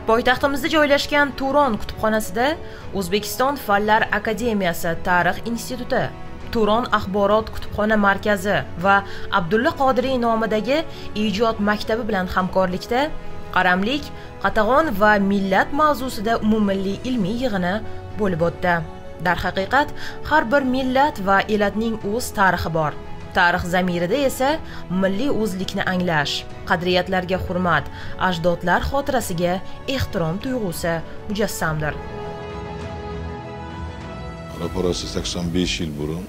Poytaxtimizda joylashgan Turon kutubxonasida O'zbekiston Fanlar akademiyasi Tarix instituti, Turon axborot kutubxona markazi va Abdulla Qodiriy nomidagi ijod maktabi bilan hamkorlikda qaramlik, qatag'on va millat mavzusida umummilliy ilmiy yig'ini bo'lib o'tdi. Darhaqiqat, har bir millat va elatning o'z tarixi bor. Tarix zamirida esa milliy o'zlikni anglash, qadriyatlarga hurmat, ajdodlar xotirasiga ehtirom tuyg'usi mujassamdir. Ro'parasi 85 yil burun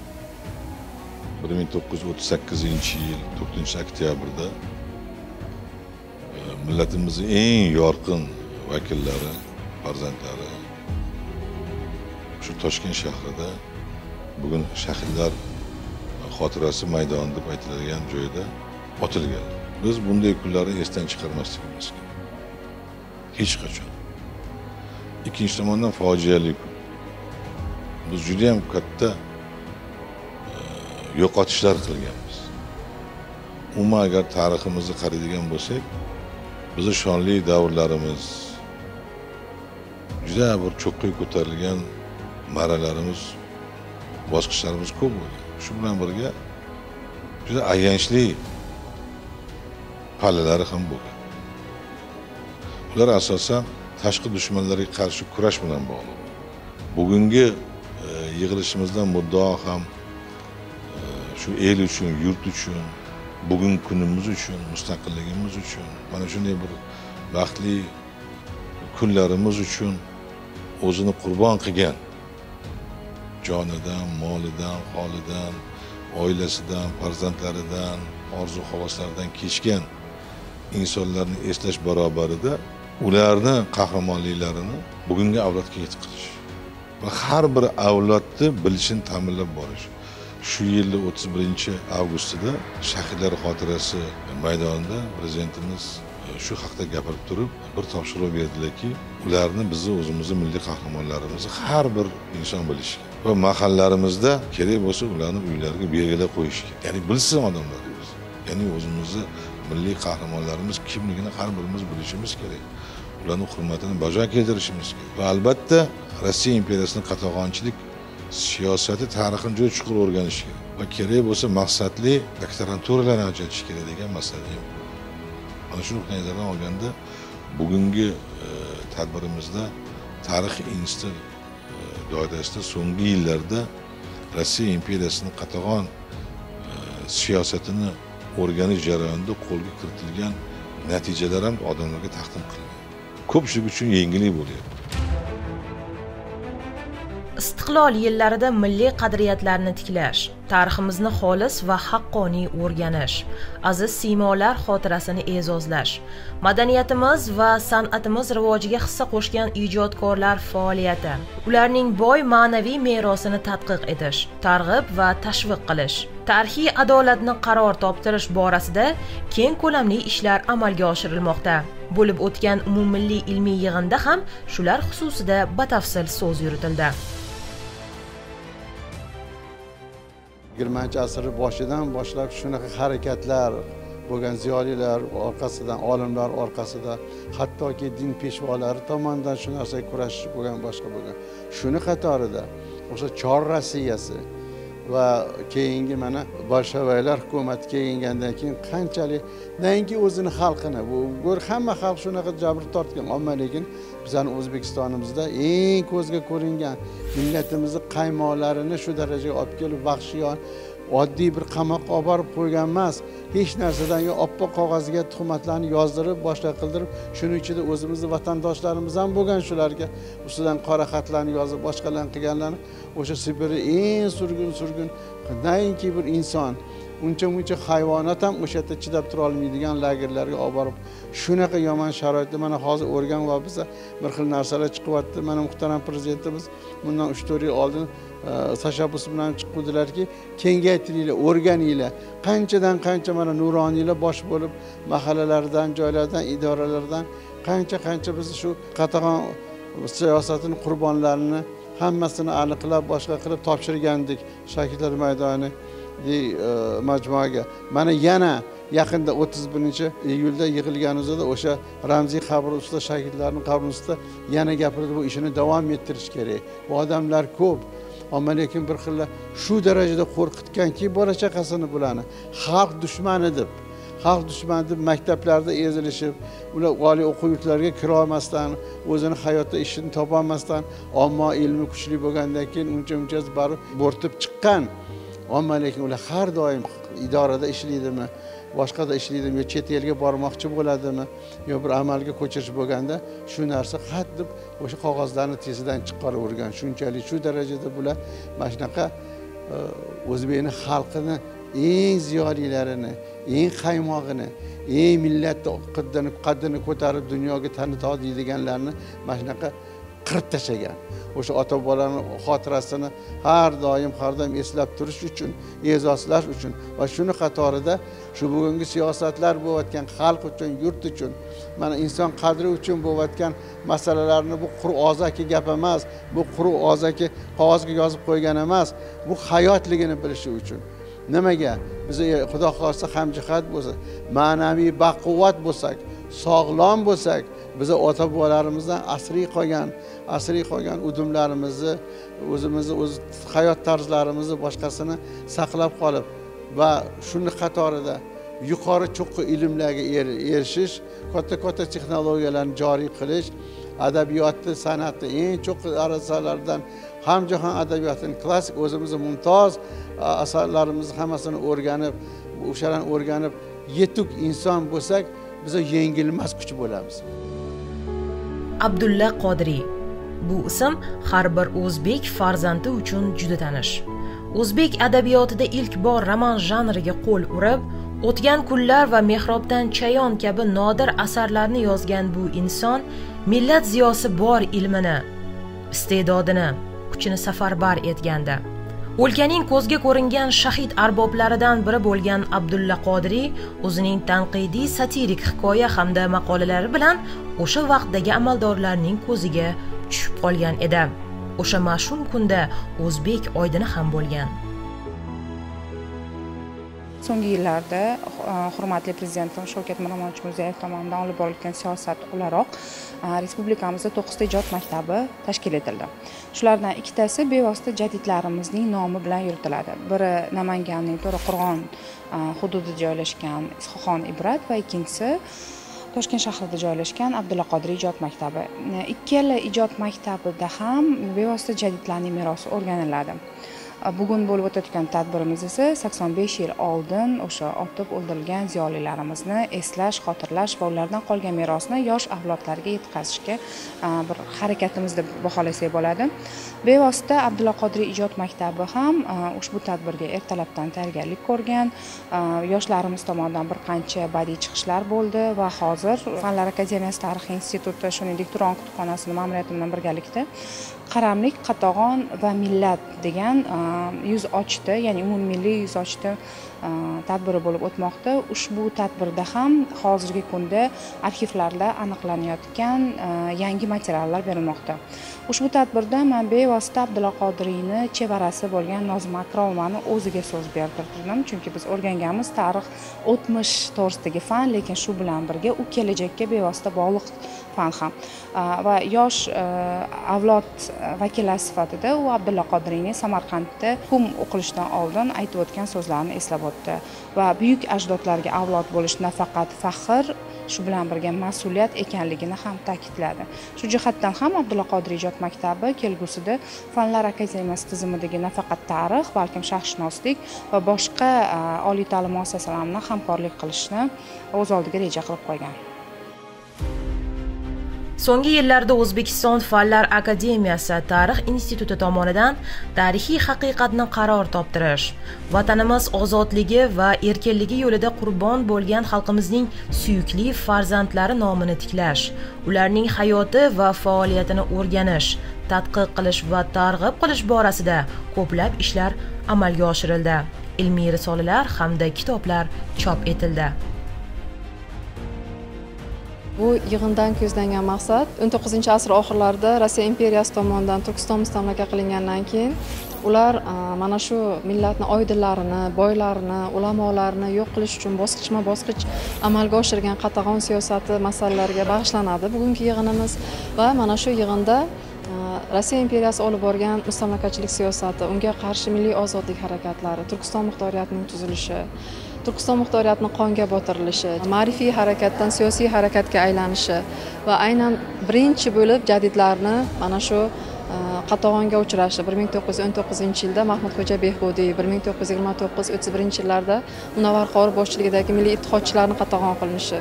1938-yil 4-oktyabrda millatimizning eng yorqin vakillari, farzandlari shu Toshkent shahrida bugun shahidlar xotirasi maydoni deb aytiladigan joyda otilgan. Biz bunday kunlarni esdan chiqarmasligimiz kerak. Hech qachon. Ikkinchi tomondan fojiali kun. Biz juda ham katta yo'qotishlar qilganmiz. Umuman agar tariximizni qaraydigan bo'lsak, bizning shonli davrlarimiz, juda bir cho'qqiy ko'tarilgan marralarimiz, bosqichlarimiz ko'p bo'lgan. Shu bilan birga juda ayanchli pallalari ham bo'lgan. Ular asosan tashqi dushmanlarga qarshi kurash bilan bog'liq. Bugungi yig'ilishimizdan muddao ham shu el uchun, yurt uchun, bugungi kunimiz uchun, mustaqilligimiz uchun, mana shunday bir baxtli kunlarimiz uchun o'zini qurbon qilgan, jonidan, molidan, holidan, oilasidan, farzandlaridan, orzu-havaslaridan kechgan insonlarni eslash barobarida ularni qahramonliklarini bugungi avlodga yetkazib va har bir avlodni bilishini ta'minlab borish. Shu yilda 31-avgustida shahidlar xotirasi maydonida prezidentimiz shu haqda gapirib turib bir topshiriq berdilarki, ularni bizni o'zimizni milliy qahramonlarimizni har bir inson bilishi va mahallarimizda kerak bo'lsa ularni uylariga belgilab qo'yish kerak. Ya'ni bilsin odamlar. Ya'ni o'zimizni milliy qahramonlarimiz kimligini har birimiz bilishimiz kerak. Ularning hurmatini bajo keltirishimiz kerak. Va albatta Rossiya imperiyasining qatag'onchilik siyosati tarixini juda chuqur o'rganish kerak. Va kerak bo'lsa maqsadli doktoranturalarni ajratish kerak degan masala ham. Mana shu nuqtai nazardan olganda bugungi tadbirimizda Tarix instituti doirasida so'nggi yillarda Rossiya imperiyasining qatag'on siyosatini o'rganish jarayonida qo'lga kiritilgan natijalar ham odamlarga taqdim qilingan. Ko'pchilik uchun yengillik bo'lyapti. Istiqlol yillarida milliy qadriyatlarni tiklash, tariximizni xolis va haqqoniy o'rganish, aziz siymolar xotirasini e'zozlash, madaniyatimiz va san'atimiz rivojiga hissa qo'shgan ijodkorlar faoliyati, ularning boy ma'naviy merosini tadqiq etish, targ'ib va tashviq qilish, tarixiy adolatni qaror toptirish borasida keng ko'lamli ishlar amalga oshirilmoqda. Bo'lib o'tgan umummilliy ilmiy yig'inda ham shular xususida batafsil so'z yuritildi. 20-asr boshidan boshlab shunaqa harakatlar bo'lgan, ziyolilar orqasidan, olimlar orqasida, hattoki din peshvolari tomonidan shu narsaga kurashish bo'lgan, boshqa bo'lgan. Shuni qatorida o'sha Chor Rossiyasi va keyingi mana bolsheviklar hukumati kelgandan keyin qanchalik danki o'zini xalqini, bu hamma xalq shunaqa jabr tortgan, ammo lekin bizning O'zbekistonimizda eng ko'zga ko'ringan millatimizni qaymoqlarini shu darajaga olib kelib vahshiyon oddiy bir qamoqqa olib borib qo'ygan emas, hech narsadan oppoq qog'ozga tuhmatlarni yozdirib, boshqa qildirib, shuning ichida o'zimizning vatandoshlarimiz ham bo'lgan, shularga ustidan qora xatlarni yozib, boshqalarni qilganlarni, o'sha Sibirda eng surgun nainki bir inson, uncha hayvonot ham o'sha yerda chidab tura olmaydigan lagerlarga olib borib, shunaqa yomon sharoitda mana hozir o'rgan va biza bir xil narsalar chiqyapti. Mana muhtaram prezidentimiz bundan 3-4 yil oldin tashabbus bilan chiqdilarki, kengaytiringlar, o'rganinglar. Qanchadan qancha mana nuroniylar bosh bo'lib, mahallalardan, joylardan, idoralardan qancha biz shu qatag'on siyosatining qurbonlarini hammasini aniqlab, boshqa qilib topshirgandik shahidlar maydoni majmuaga. Mana yaqinda 31-iyulda yig'ilganimizda o'sha ramziy qabr ustida shahidlarning qabri ustida yana gapirdi, bu ishini davom ettirish kerak. Bu odamlar ko'p. Ammo lekin bir xilla shu darajada qo'rqitganki bola chaqasini bularni xalq dushmani deb. Xalq dushmani deb maktablarda ezilishib, ular oliy o'quv yurtlariga kira olmasdan, o'zini hayotda ishini topa olmasdan, ammo ilmi kuchli bo'lgandan keyin uncha barib bo'rtib chiqqan. Ammo lekin ular har doim idorada ishlaydimi, boshqada ishlaydimi, yo chet elga bormoqchi bo'ladimi, yo bir amalga ko'chirish bo'lganda shu narsa xat deb o'sha qog'ozlarni tesidan chiqaravergan. Shunchalik shu darajada bular mana shunaqa O'zbekning xalqini eng ziyolilarini, eng qaymog'ini, eng millatni qaddini ko'tarib dunyoga tanitadi deganlarni mana shunaqa qirib tashlagan. O'sha ota-bolaning xotirasini har doim eslab turish uchun, e'zozlash uchun va shuni qatorida shu bugungi siyosatlar bo'layotgan xalq uchun, yurt uchun, mana inson qadri uchun bo'layotgan masalalarni bu quruq og'zaki gap emas, bu quruq og'zaki qog'ozga yozib qo'ygan emas, bu hayotligini bilishi uchun. Nimaga? Biz Xudo xohlasa hamjihat bo'lsak, ma'naviy baquvvat bo'lsak, sog'lom bo'lsak, biz ota-bobolarimizdan asriy qolgan udumlarimizni, o'zimizni hayot tarzlarimizni boshqasini saqlab qolib va shuni qatorida yuqori cho'qqi ilmlarga erishish, katta texnologiyalarni joriy qilish, adabiyotni, san'atni eng cho'qqi darajalardan hamjahon adabiyotining klassik o'zimizni mumtoz asarlarimizni hammasini o'rganib, yetuk inson bo'lsak, biz yengilmas kuch bo'lamiz. Abdulla Qodiriy. Bu ism har bir o'zbek farzandi uchun juda tanish. O'zbek adabiyotida ilk bor roman janriga qo'l urib, o'tgan kunlar va mehrobdan chayon kabi nodir asarlarni yozgan bu inson millat ziyosi bor ilmini, iste'dodini, kuchini safarbar etgandi. O'lkaning ko'zga ko'ringan shahid arboblaridan biri bo'lgan Abdulla Qodiriy o'zining tanqidiy satirik hikoya hamda maqolalari bilan o'sha vaqtdagi amaldorlarning ko'ziga tushib qolgan edi. O'sha mash'um kunda o'zbek oydini ham bo'lgan. So'nggi yillarda hurmatli prezidentimiz Shavkat Miromonovich Mirziyoyev tomonidan olib borilgan siyosat o'laroq respublikamizda 9 ta ijod maktabi tashkil etildi. Shulardan ikkitasi bevosita jadidlarimizning nomi bilan yuritiladi. Biri Namanganning To'raqo'rg'on hududida joylashgan Is'hoqxon Ibrat va ikkinchisi Toshkent shahrida joylashgan Abdulla Qodiriy ijod maktabi. Ikkala ijod maktabida ham bevosita jadidlarning merosi o'rganiladi. Bugun bo'lib o'tayotgan tadbirimiz esa 85 yil oldin o'sha otib o'ldirilgan ziyolilarimizni eslash, xotirlash va ulardan qolgan merosni yosh avlodlarga yetkazishga bir harakatimiz deb baholasak bo'ladi. Bevosita Abdulla Qodiriy ijod maktabi ham ushbu tadbirga ertalabdan tayyorgarlik ko'rgan. Yoshlarimiz tomonidan bir qancha badiiy chiqishlar bo'ldi va hozir Fanlar akademiyasi tarix instituti, shuningdek Turon kutubxonasining ma'muriyati bilan birgalikda qaramlik, qatag'on va millat degan yuz ochdi, ya'ni umummilliy yuz ochdi tadbiri bo'lib o'tmoqda. Ushbu tadbirda ham hozirgi kunda arxivlarda aniqlanayotgan yangi materiallar berilmoqda. Ushbu tadbirda men bevosita Abdulla Qodiriyni chevarasi bo'lgan Nozima Akromovani o'ziga so'z bertirdim, chunki biz o'rganganimiz tarix o'tmish to'g'risidagi fan, lekin shu bilan birga u kelajakka bevosita bog'liq fan ham. Va yosh avlod vakillari sifatida u Abdulla Qodiriyning Samarqandda hukm o'qilishdan oldin aytib o'tgan so'zlarini eslab o'tdi va buyuk ajdodlarga avlod bo'lish nafaqat faxr, shu bilan birga mas'uliyat ekanligini ham ta'kidladi. Shu jihatdan ham Abdulla Qodiriy ijod maktabi kelgusida Fanlar akademiyasi tizimidagi nafaqat tarix, balkim sharqshunoslik va boshqa oliy ta'lim muassasalarini bilan hamkorlik qilishni o'z oldiga reja qilib qo'ygan. So'nggi yillarda O'zbekiston Fanlar akademiyasi tarix instituti tomonidan tarixiy haqiqatni qaror toptirish, vatanimiz ozodligi va erkinligi yo'lida qurbon bo'lgan xalqimizning suyukli farzandlari nomini tiklash, ularning hayoti va faoliyatini o'rganish, tadqiq qilish va targ'ib qilish borasida ko'plab ishlar amalga oshirildi. Ilmiy risolalar hamda kitoblar chop etildi. Bu yig'indan ko'zlangan maqsad 19-asr oxirlarida Rossiya imperiyasi tomonidan Turkiston mustamlaka qilingandan keyin ular mana shu millatni oydinlarini, boylarini, ulamolarni yo'q qilish uchun bosqichma-bosqich amalga oshirgan qatag'on siyosati masalalariga bag'ishlanadi bugungi yig'inimiz va mana shu yig'inda Rossiya imperiyasi olib borgan mustamlakachilik siyosati, unga qarshi milliy ozodlik harakatlari, Turkiston muxtoriyatining tuzilishi, Turkiston muxtoriyatining qonga botirilishi, ma'rifiy harakatdan siyosiy harakatga aylanishi va aynan birinchi bo'lib jadidlarni mana shu qatag'onga uchrashi 1919-yilda Mahmudxo'ja Behbudiy, 1929-31-yillarda Munavvar qori boshchiligidagi milliy ittihodchilarning qatag'on qilinishi,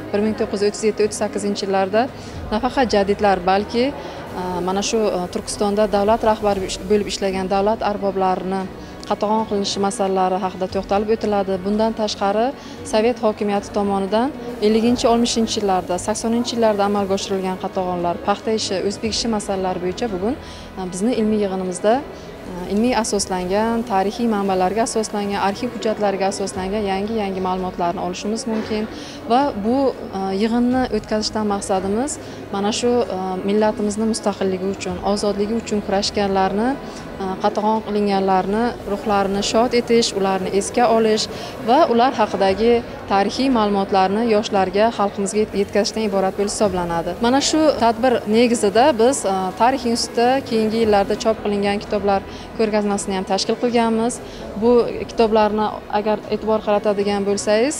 1937-38-yillarda nafaqat jadidlar, balki mana shu Turkistonda davlat rahbari bo'lib ishlagan davlat arboblarini qatag'on qilinishi masalalari haqida to'xtalib o'tiladi. Bundan tashqari Sovet hokimiyati tomonidan 50-60-yillarda, 80-yillarda amalga oshirilgan qatag'onlar, paxta ishi, o'zbek ishi masalalari bo'yicha bugun bizni ilmiy yig'inimizda ilmiy asoslangan, tarixiy manbalarga asoslangan, arxiv hujjatlariga asoslangan yangi ma'lumotlarni olishimiz mumkin va bu yig'inni o'tkazishdan maqsadimiz mana shu millatimizni mustaqilligi uchun, ozodligi uchun kurashganlarni, qatag'on qilinganlarni ruhlarini shod etish, ularni esga olish va ular haqidagi tarixiy ma'lumotlarni yoshlarga, xalqimizga yetkazishdan iborat bo'lib hisoblanadi. Mana shu tadbir negizida biz Tarix instituti keyingi yillarda chop qilingan kitoblar ko'rgazmasini ham tashkil qilganmiz. Bu kitoblarni agar e'tibor qaratadigan bo'lsangiz,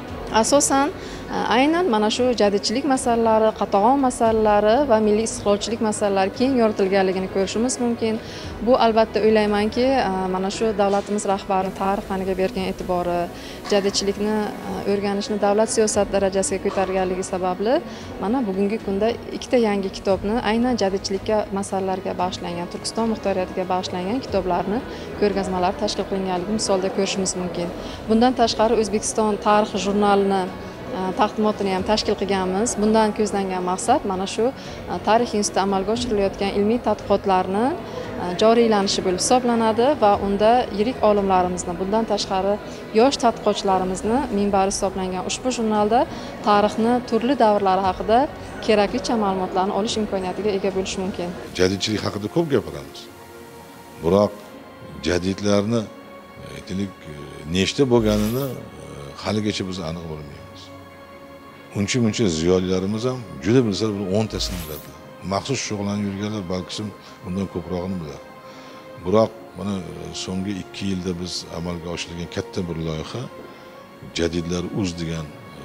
asosan aynan mana shu jadidchilik masalalari, qatag'on masalalari va milliy istiqlolchilik masalalari keng yoritilganligini ko'rishimiz mumkin. Bu albatta o'ylaymanki, mana shu davlatimiz rahbarining tarix faniga bergan e'tibori, jadidchilikni o'rganishni davlat siyosat darajasiga ko'targanligi sababli mana bugungi kunda ikkita yangi kitobni aynan jadidchilikka masalalarga bag'ishlangan, Turkiston muxtoriyatiga bag'ishlangan kitoblarni ko'rgazmalar tashkil qilinganligini misolda ko'rishimiz mumkin. Bundan tashqari O'zbekiston tarixi jurnalini taqdimotini ham tashkil qilganmiz. Bundan ko'zlangan maqsad mana shu Tarix instituti amalga oshirilayotgan ilmiy tadqiqotlarni joriylanishi bo'lib hisoblanadi va unda yirik olimlarimizni, bundan tashqari yosh tadqiqotchilarimizni minbari hisoblangan ushbu jurnalda tarixni turli davrlari haqida keraklicha ma'lumotlarni olish imkoniyatiga ega bo'lish mumkin. Jadidchilik haqida ko'p gapiramiz. Biroq jadidlarni aytaylik nechta bo'lganini haligacha biz aniq bilmaymiz. Uncha ziyolilarimiz ham juda bilsalar bu 10 tasini biladi. Maxsus shug'ullanib yurganlar balki bundan ko'prog'ini biladi. Biroq mana so'nggi 2 yilda biz amalga oshirilgan katta bir loyiha Jadidlar uz degan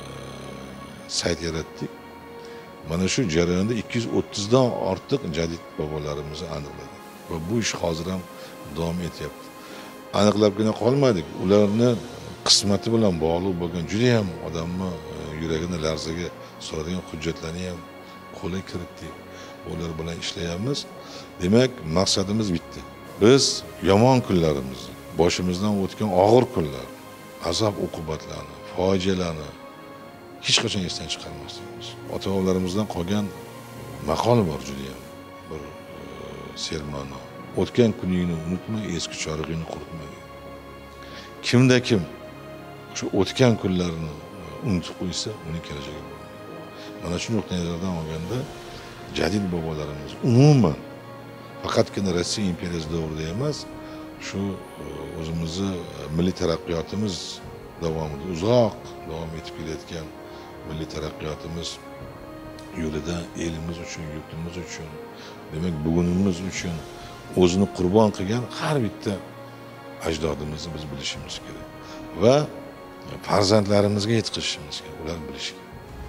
sayt yaratdik. Mana shu jarayonda 230 dan ortiq jadid bobolarimizni aniqladik va bu ish hozir ham davom etyapti. Aniqlabgina qolmadik. Ularni qismati bilan bog'liq bo'lgan juda ham odamni yuragini larzaga soladigan hujjatlarni ham qo'lga kiritdik. Ular bilan ishlayapmiz. Demak, maqsadimiz bitta. Biz yomon kunlarimiz, boshimizdan o'tgan og'ir kunlar, azob uqubatlarni, fojialarni hech qachon esdan chiqarmasligimiz. Ota-bobolarimizdan qolgan maqol bor juda ham bir serma'no. O'tgan kuningni unutma, eski chorig'ingni quritma. Kimda kim shu o'tgan kunlarni unutib qo'ysa, uning kelajagi bo'lmaydi. Mana shu nuqtai nazardan olganda jadid bobolarimiz umuman faqatgina Rossiya imperiyasi davrida emas, shu o'zimizni milliy taraqqiyotimiz davomida uzoq davom etib kelayotgan milliy taraqqiyotimiz yo'lida elimiz uchun, yurtimiz uchun, demak bugunimiz uchun o'zini qurbon qilgan har bitta ajdodimizni biz bilishimiz kerak va farzandlarimizga yetkazishimiz kerak, ular bilishi kerak.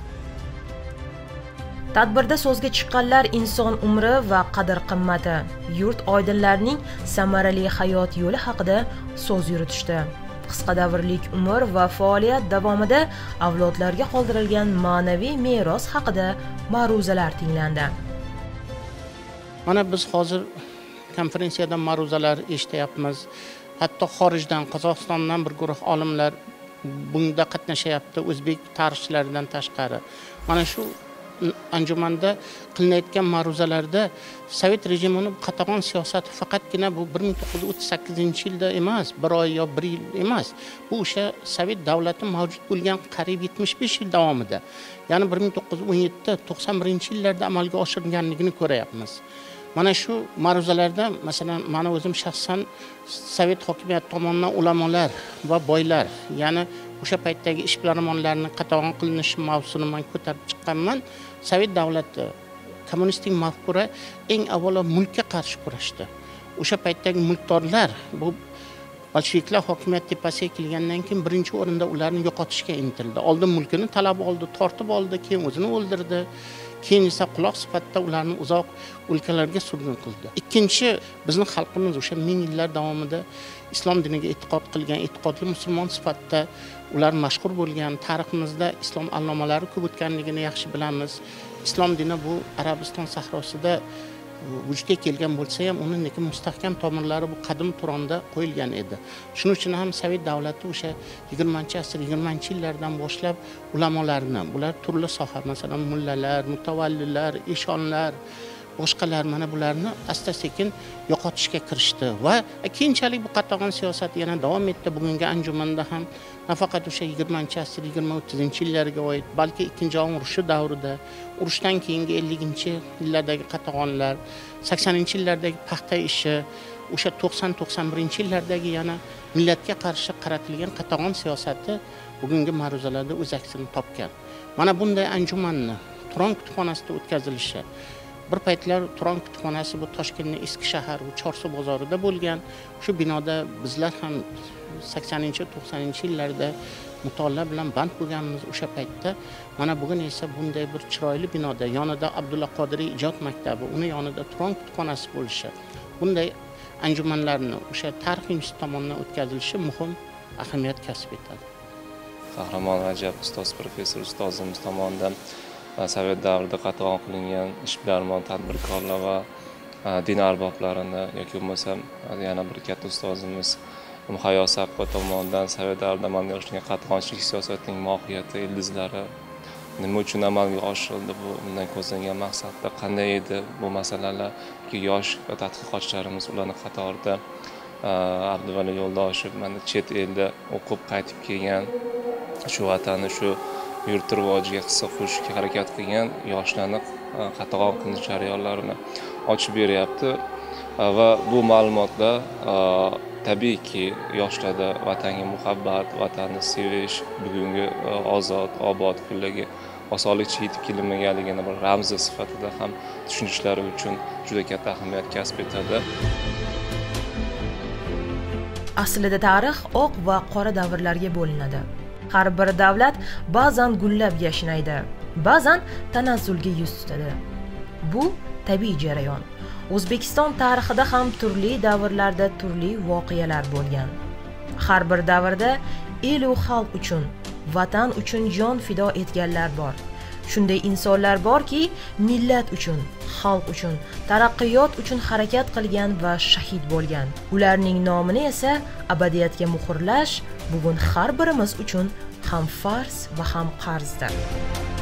Tadbirda so'zga chiqqanlar inson umri va qadr-qimmati, yurt oydinlarining samarali hayot yo'li haqida so'z yuritishdi. Qisqa davrlik umr va faoliyat davomida avlodlarga qoldirilgan ma'naviy meros haqida ma'ruzalar tinglandi. Mana biz hozir konferensiyadan ma'ruzalar eshityapmiz. Hatto xorijdan, Qozog'istondan bir guruh olimlar bunda qatnashyapti, o'zbek tarixchilaridan tashqari. Mana shu anjumanda qilinayotgan ma'ruzalarda Sovet rejimining qatag'on siyosati faqatgina bu 1938-yilda emas, bir oy yo bir yil emas. Bu o'sha Sovet davlati mavjud bo'lgan qariyb 75 yil davomida, ya'ni 1917-91-yillarda amalga oshirilganligini ko'ryapmiz. Mana shu ma'ruzalarda masalan meni o'zim shaxsan sovet hokimiyati tomonidan ulamolar va boylar, ya'ni o'sha paytdagi ishbilarmonlarning qatag'on qilinishi mavzusini men ko'tarib chiqqanman. Sovet davlati kommunistik mafkura eng avvalo mulkka qarshi kurashdi. O'sha paytdagi mulkdorlar bu bolsheviklar hokimiyat tepasiga kelgandan keyin birinchi o'rinda ularni yo'qotishga intildi. Oldin mulkini talab oldi, tortib oldi, keyin o'zini o'ldirdi. Keyin esa quloq sifatida ularni uzoq o'lkalarga surgun qildi. Ikkinchi, bizning xalqimiz o'sha ming yillar davomida islom diniga e'tiqod qilgan, e'tiqodli musulmon sifatida ular mashhur bo'lgan, tariximizda islom allomalari ko'p o'tganligini yaxshi bilamiz. Islom dini bu Arabiston sahrosida vujudga kelgan bo'lsa ham, uning lekin mustahkam tomirlari bu qadim Turonda qo'yilgan edi. Shuning uchun ham Sovet davlati o'sha 20-asr, 20-yillardan boshlab ulamolarni, bular turli soha, masalan, mullalar, mutavallilar, eshonlar, boshqalar mana bularni asta-sekin yo'qotishga kirishdi va keyinchalik bu qatag'on siyosat yana davom etdi. Bugungi anjumanda ham nafaqat o'sha 20-asr, 20-30-yillarga oid, balki Ikkinchi jahon urushi davrida, urushdan keyingi 50-yillardagi qatag'onlar, 80-yillardagi paxta ishi, o'sha 90-91-yillardagi yana millatga qarshi qaratilgan qatag'on siyosati bugungi ma'ruzalarda o'z aksini topgan. Mana bunday anjumanni Turon kutubxonasida o'tkazilishi, bir paytlar Turon kutubxonasi bu Toshkentning eski shahar, bu Chorsu bozorida bo'lgan. Shu binoda bizlar ham 80-90-yillarda mutolaa bilan band bo'lganmiz o'sha paytda. Mana bugun esa bunday bir chiroyli binoda, yonida Abdulla Qodiriy ijod maktabi, uni yonida Turon kutubxonasi bo'lishi, bunday anjumanlarni o'sha tarix instituti tomonidan o'tkazilishi muhim ahamiyat kasb etadi. Qahramon Rajab ustoz professor ustozimiz tomonidan Sovet davrida qatag'on qilingan ishbilarmon tadbirkorlar va din arboblarini yoki bo'lmasam yana bir katta ustozimiz Muhayyo Sappa tomonidan Sovet davrida amalga oshirilgan qatag'onchilik siyosatining mohiyati, ildizlari nima uchun amalga oshirildi, bu bundan ko'zlangan maqsadda qanday edi bu masalalar, ki yosh tadqiqotchilarimiz ularning qatorida Abduvali Yo'ldoshev mana chet elda o'qib qaytib kelgan, shu vatanni, shu yurt rivojiga hissa qo'shishga harakat qilgan yoshlarni qatag'on qilinish jarayonlarini ochib beryapti va bu ma'lumotlar tabiiyki yoshlarda vatanga muhabbat, vatanni sevish, bugungi ozod, obod kunlarga osonlikcha yetib kelinmaganligini bir ramzi sifatida ham tushunishlari uchun juda katta ahamiyat kasb etadi. Aslida tarix oq va qora davrlarga bo'linadi. Har bir davlat ba'zan gullab yashnaydi, ba'zan tanazzulga yuz tutadi. Bu tabiiy jarayon. O'zbekiston tarixida ham turli davrlarda turli voqealar bo'lgan. Har bir davrda el u xalq uchun, vatan uchun jon fido etganlar bor. Shunday insonlar borki, millat uchun, xalq uchun, taraqqiyot uchun harakat qilgan va shahid bo'lgan. Ularning nomini esa abadiyatga muhrlash bugun har birimiz uchun ham farz va ham qarzdir.